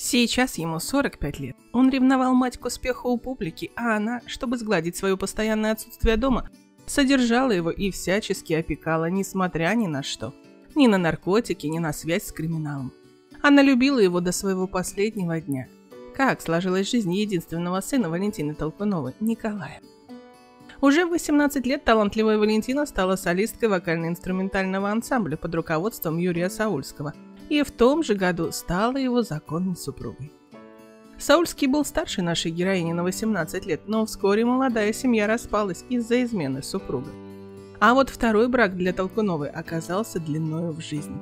Сейчас ему 45 лет. Он ревновал мать к успеху у публики, а она, чтобы сгладить свое постоянное отсутствие дома, содержала его и всячески опекала, несмотря ни на что. Ни на наркотики, ни на связь с криминалом. Она любила его до своего последнего дня. Как сложилась жизнь единственного сына Валентины Толкуновой, Николая. Уже в 18 лет талантливая Валентина стала солисткой вокально-инструментального ансамбля под руководством Юрия Саульского и в том же году стала его законной супругой. Саульский был старше нашей героини на 18 лет, но вскоре молодая семья распалась из-за измены супруга. А вот второй брак для Толкуновой оказался длиною в жизни.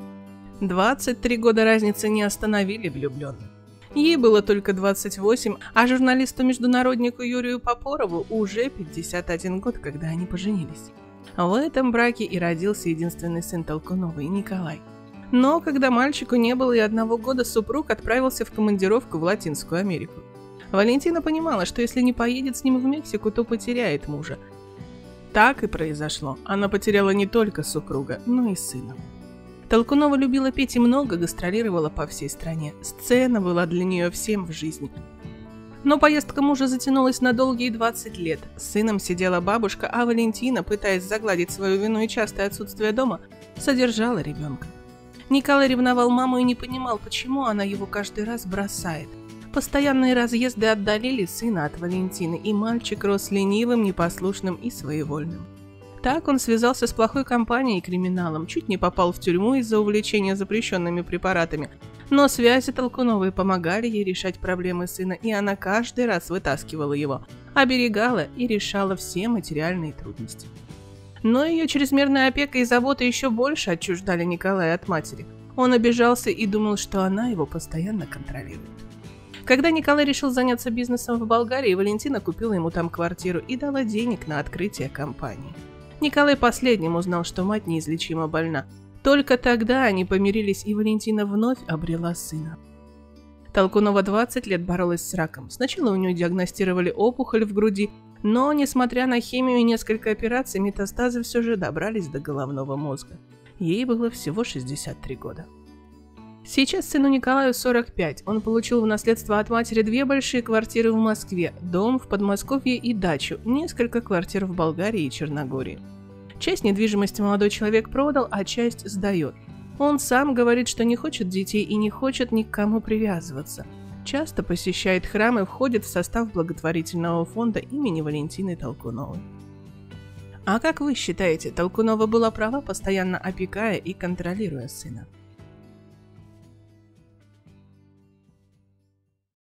23 года разницы не остановили влюбленных. Ей было только 28, а журналисту-международнику Юрию Попорову уже 51 год, когда они поженились. В этом браке и родился единственный сын Толкуновой, Николай. Но когда мальчику не было и 1 года, супруг отправился в командировку в Латинскую Америку. Валентина понимала, что если не поедет с ним в Мексику, то потеряет мужа. Так и произошло. Она потеряла не только супруга, но и сына. Толкунова любила петь и много гастролировала по всей стране. Сцена была для нее всем в жизни. Но поездка мужа затянулась на долгие 20 лет. С сыном сидела бабушка, а Валентина, пытаясь загладить свою вину и частое отсутствие дома, содержала ребенка. Николай ревновал маму и не понимал, почему она его каждый раз бросает. Постоянные разъезды отдалили сына от Валентины, и мальчик рос ленивым, непослушным и своевольным. Так он связался с плохой компанией и криминалом, чуть не попал в тюрьму из-за увлечения запрещенными препаратами. Но связи Толкуновой помогали ей решать проблемы сына, и она каждый раз вытаскивала его, оберегала и решала все материальные трудности. Но ее чрезмерная опека и забота еще больше отчуждали Николая от матери. Он обижался и думал, что она его постоянно контролирует. Когда Николай решил заняться бизнесом в Болгарии, Валентина купила ему там квартиру и дала денег на открытие компании. Николай последним узнал, что мать неизлечимо больна. Только тогда они помирились, и Валентина вновь обрела сына. Толкунова 20 лет боролась с раком. Сначала у нее диагностировали опухоль в груди, но, несмотря на химию и несколько операций, метастазы все же добрались до головного мозга. Ей было всего 63 года. Сейчас сыну Николаю 45. Он получил в наследство от матери 2 большие квартиры в Москве, дом в Подмосковье и дачу, несколько квартир в Болгарии и Черногории. Часть недвижимости молодой человек продал, а часть сдает. Он сам говорит, что не хочет детей и не хочет ни к кому привязываться. Часто посещает храмы и входит в состав благотворительного фонда имени Валентины Толкуновой. А как вы считаете, Толкунова была права, постоянно опекая и контролируя сына?